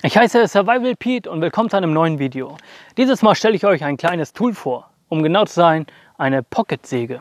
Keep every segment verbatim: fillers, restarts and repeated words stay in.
Ich heiße Survival Pete und willkommen zu einem neuen Video. Dieses Mal stelle ich euch ein kleines Tool vor, um genau zu sein, eine Pocketsäge.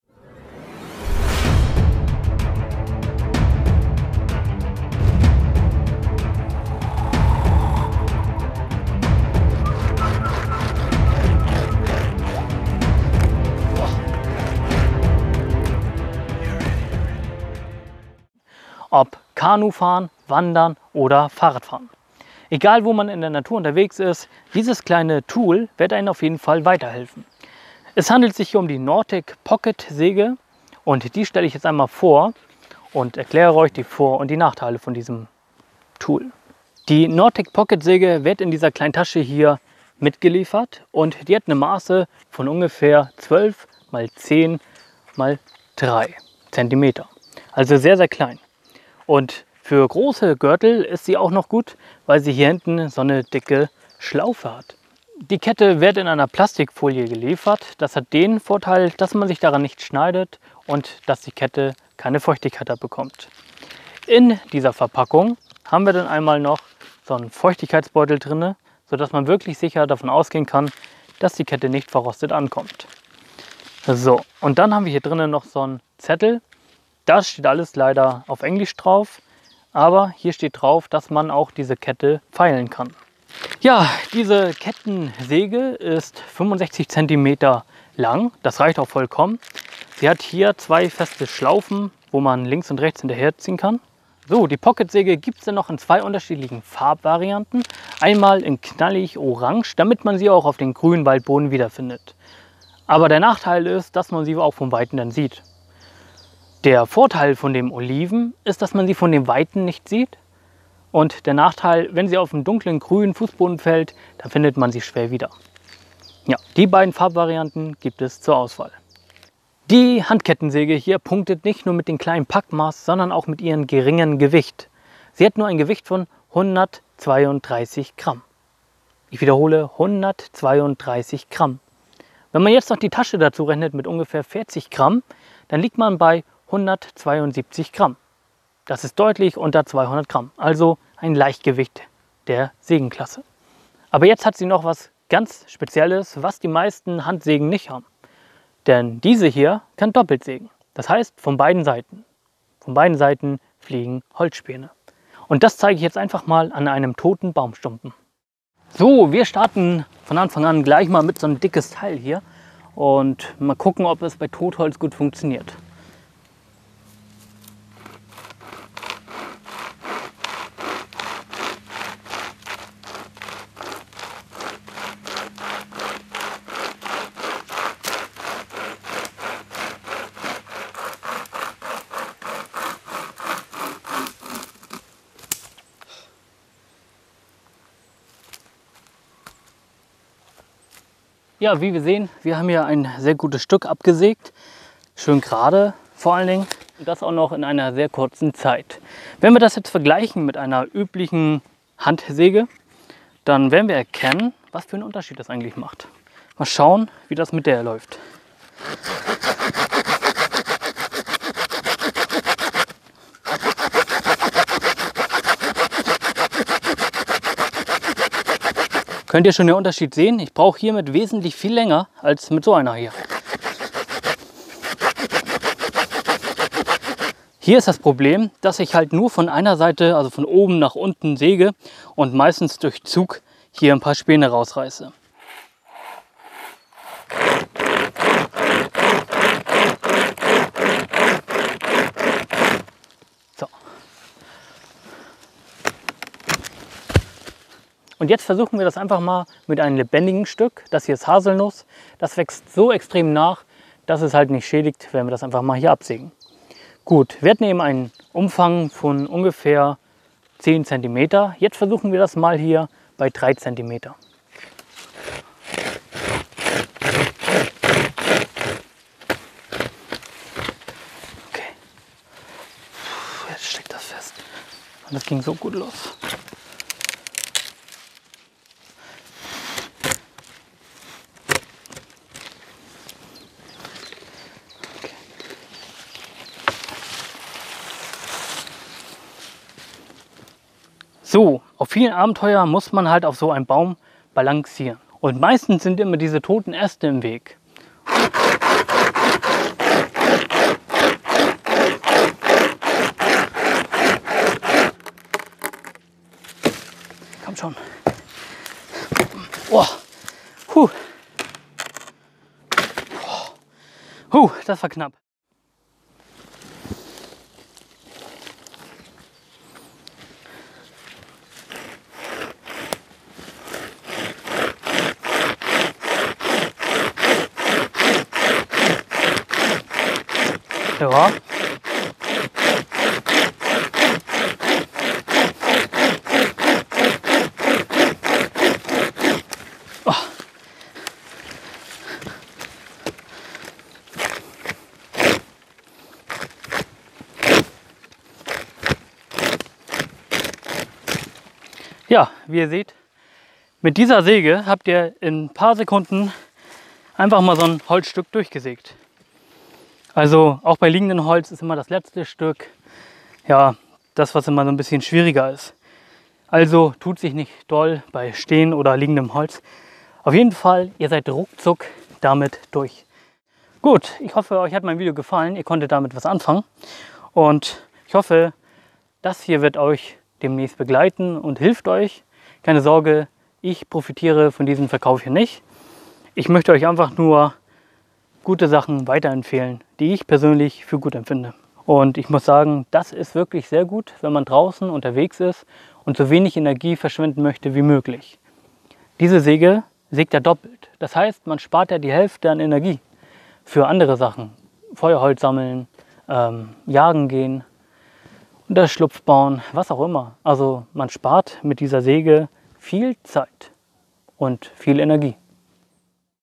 Ob Kanufahren, Wandern oder Fahrradfahren. Egal wo man in der Natur unterwegs ist, dieses kleine Tool wird einem auf jeden Fall weiterhelfen. Es handelt sich hier um die Nordic Pocket Säge und die stelle ich jetzt einmal vor und erkläre euch die Vor- und die Nachteile von diesem Tool. Die Nordic Pocket Säge wird in dieser kleinen Tasche hier mitgeliefert und die hat eine Maße von ungefähr zwölf mal zehn mal drei Zentimeter. Also sehr, sehr klein. Und für große Gürtel ist sie auch noch gut, weil sie hier hinten so eine dicke Schlaufe hat. Die Kette wird in einer Plastikfolie geliefert. Das hat den Vorteil, dass man sich daran nicht schneidet und dass die Kette keine Feuchtigkeit bekommt. In dieser Verpackung haben wir dann einmal noch so einen Feuchtigkeitsbeutel drin, sodass man wirklich sicher davon ausgehen kann, dass die Kette nicht verrostet ankommt. So, und dann haben wir hier drinnen noch so einen Zettel. Da steht alles leider auf Englisch drauf, aber hier steht drauf, dass man auch diese Kette feilen kann. Ja, diese Kettensäge ist fünfundsechzig Zentimeter lang, das reicht auch vollkommen. Sie hat hier zwei feste Schlaufen, wo man links und rechts hinterherziehen kann. So, die Pocketsäge gibt es dann noch in zwei unterschiedlichen Farbvarianten. Einmal in knallig orange, damit man sie auch auf den grünen Waldboden wiederfindet. Aber der Nachteil ist, dass man sie auch vom Weiten dann sieht. Der Vorteil von dem Oliven ist, dass man sie von dem Weiten nicht sieht. Und der Nachteil, wenn sie auf einem dunklen grünen Fußboden fällt, dann findet man sie schwer wieder. Ja, die beiden Farbvarianten gibt es zur Auswahl. Die Handkettensäge hier punktet nicht nur mit dem kleinen Packmaß, sondern auch mit ihrem geringen Gewicht. Sie hat nur ein Gewicht von hundertzweiunddreißig Gramm. Ich wiederhole, hundertzweiunddreißig Gramm. Wenn man jetzt noch die Tasche dazu rechnet mit ungefähr vierzig Gramm, dann liegt man bei hundertzweiundsiebzig Gramm. Das ist deutlich unter zweihundert Gramm, also ein Leichtgewicht der Sägenklasse. Aber jetzt hat sie noch was ganz Spezielles, was die meisten Handsägen nicht haben. Denn diese hier kann doppelt sägen. Das heißt von beiden Seiten. Von beiden Seiten fliegen Holzspäne. Und das zeige ich jetzt einfach mal an einem toten Baumstumpen. So, wir starten von Anfang an gleich mal mit so einem dickes Teil hier. Und mal gucken, ob es bei Totholz gut funktioniert. Ja, wie wir sehen, wir haben hier ein sehr gutes Stück abgesägt. Schön gerade vor allen Dingen. Und das auch noch in einer sehr kurzen Zeit. Wenn wir das jetzt vergleichen mit einer üblichen Handsäge, dann werden wir erkennen, was für einen Unterschied das eigentlich macht. Mal schauen, wie das mit der läuft. Könnt ihr schon den Unterschied sehen? Ich brauche hiermit wesentlich viel länger als mit so einer hier. Hier ist das Problem, dass ich halt nur von einer Seite, also von oben nach unten säge und meistens durch Zug hier ein paar Späne rausreiße. So. Und jetzt versuchen wir das einfach mal mit einem lebendigen Stück. Das hier ist Haselnuss. Das wächst so extrem nach, dass es halt nicht schädigt, wenn wir das einfach mal hier absägen. Gut, wir hatten eben einen Umfang von ungefähr zehn Zentimeter. Jetzt versuchen wir das mal hier bei drei Zentimeter. Okay. Jetzt steckt das fest. Und das ging so gut los. So, Auf vielen Abenteuern muss man halt auf so einem Baum balancieren. Und meistens sind immer diese toten Äste im Weg. Komm schon. Oh. Puh. Puh, das war knapp. Ja. Oh. Ja, wie ihr seht, mit dieser Säge habt ihr in ein paar Sekunden einfach mal so ein Holzstück durchgesägt. Also auch bei liegendem Holz ist immer das letzte Stück, ja, das, was immer so ein bisschen schwieriger ist. Also tut sich nicht doll bei stehen oder liegendem Holz. Auf jeden Fall, ihr seid ruckzuck damit durch. Gut, ich hoffe, euch hat mein Video gefallen. Ihr konntet damit was anfangen. Und ich hoffe, das hier wird euch demnächst begleiten und hilft euch. Keine Sorge, ich profitiere von diesem Verkauf hier nicht. Ich möchte euch einfach nur gute Sachen weiterempfehlen, die ich persönlich für gut empfinde. Und ich muss sagen, das ist wirklich sehr gut, wenn man draußen unterwegs ist und so wenig Energie verschwenden möchte wie möglich. Diese Säge sägt ja doppelt. Das heißt, man spart ja die Hälfte an Energie für andere Sachen. Feuerholz sammeln, ähm, jagen gehen, Unterschlupf bauen, was auch immer. Also man spart mit dieser Säge viel Zeit und viel Energie.